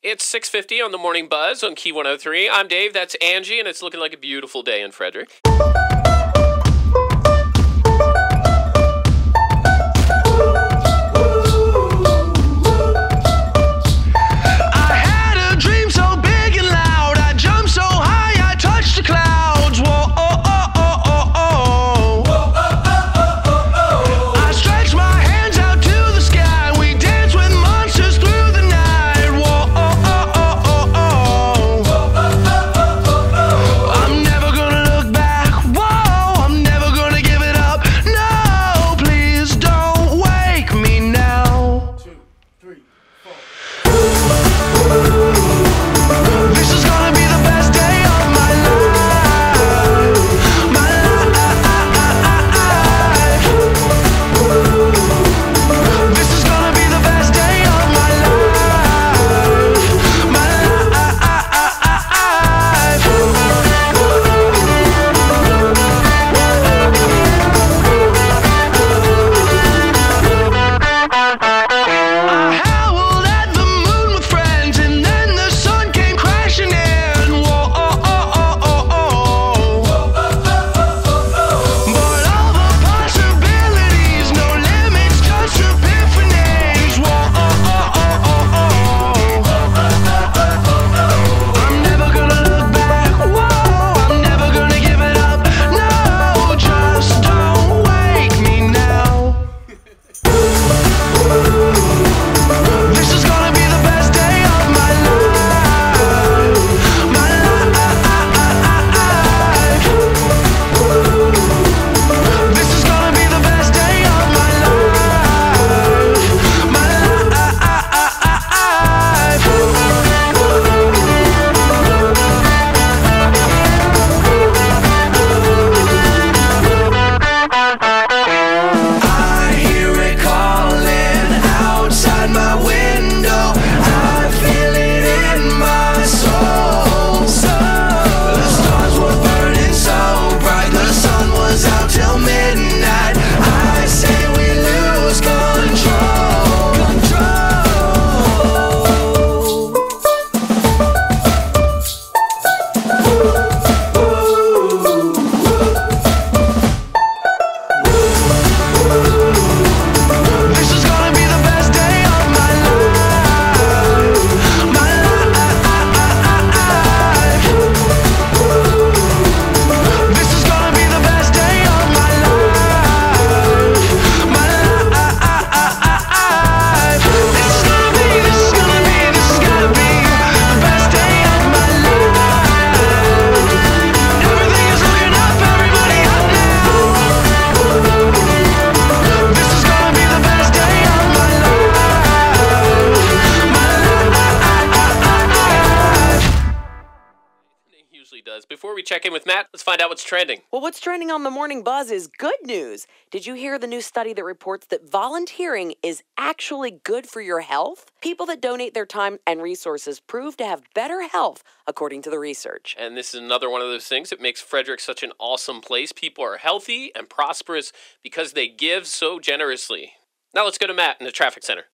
It's 6:50 on the Morning Buzz on Key 103. I'm Dave, that's Angie, and it's looking like a beautiful day in Frederick. Does. Before we check in with Matt, let's find out what's trending. Well, what's trending on the Morning Buzz is good news. Did you hear the new study that reports that volunteering is actually good for your health? People that donate their time and resources prove to have better health, according to the research. And this is another one of those things that makes Frederick such an awesome place. People are healthy and prosperous because they give so generously. Now let's go to Matt in the traffic center.